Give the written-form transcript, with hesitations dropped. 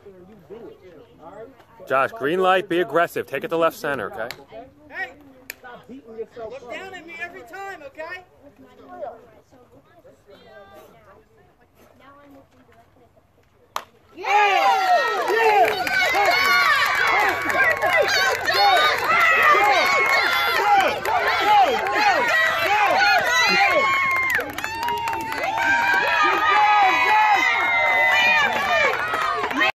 Josh, green light, be aggressive. Take it to left center, okay? Hey! Look down at me every time, okay? Yeah!